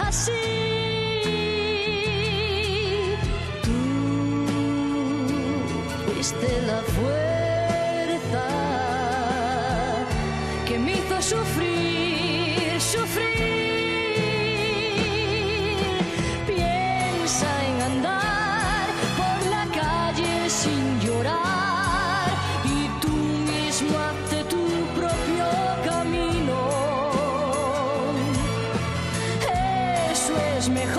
así. Tú fuiste la fuerza que me hizo sufrir, sufrir. Piensa en andar por la calle sin llorar y tú mismo hazte tu propio camino. Eso es mejor.